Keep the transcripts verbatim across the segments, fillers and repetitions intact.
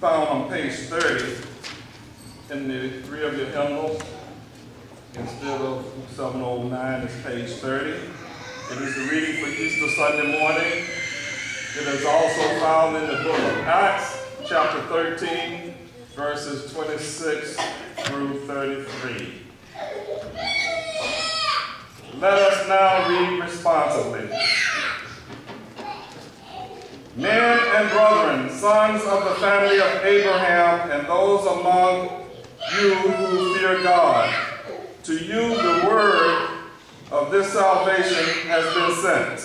found on page thirty in the three of your hymnals. Instead of seven oh nine, it's page thirty. It is the reading for Easter Sunday morning. It is also found in the book of Acts, chapter thirteen, verses twenty-six through thirty-three. Let us now read responsibly. Men and brethren, sons of the family of Abraham, and those among you who fear God, to you the word of this salvation has been sent.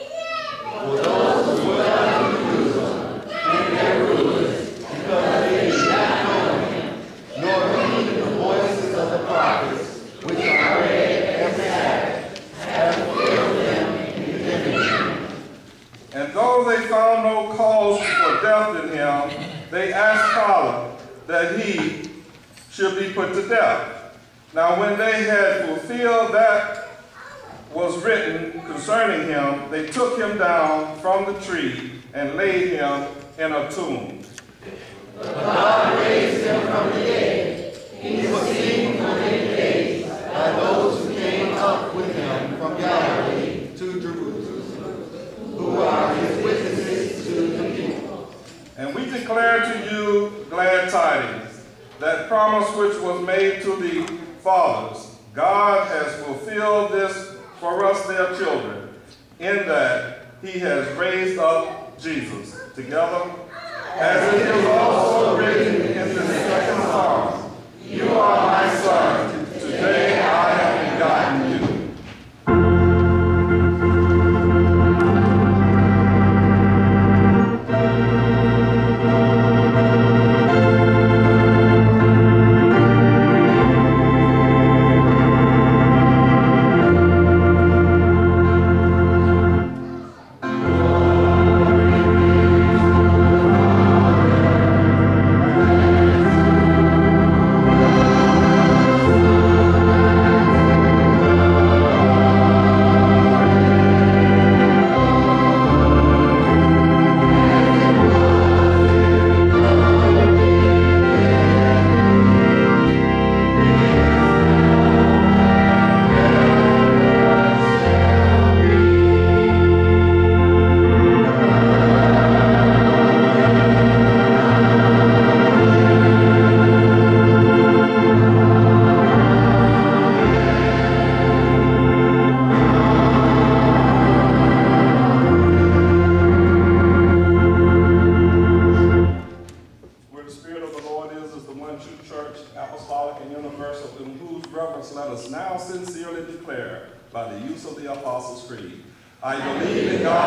For those who dwell in Jerusalem and their rulers, because they did not know him, nor heed the voices of the prophets, which are read every Sabbath, have filled them in divinity. And though they found no cause for death in him, they asked Pilate that he should be put to death. Now when they had fulfilled that was written concerning him, they took him down from the tree and laid him in a tomb. But God raised him from the dead. He was seen for many days by those who came up with him from Galilee to Jerusalem, who are his witnesses to the people. And we declare to you glad tidings, that promise which was made to the fathers. God has fulfilled this for us, their children, in that he has raised up Jesus. Together, as it is also written in the second Psalm, you are my son, today I have begotten you.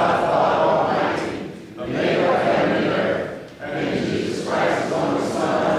Son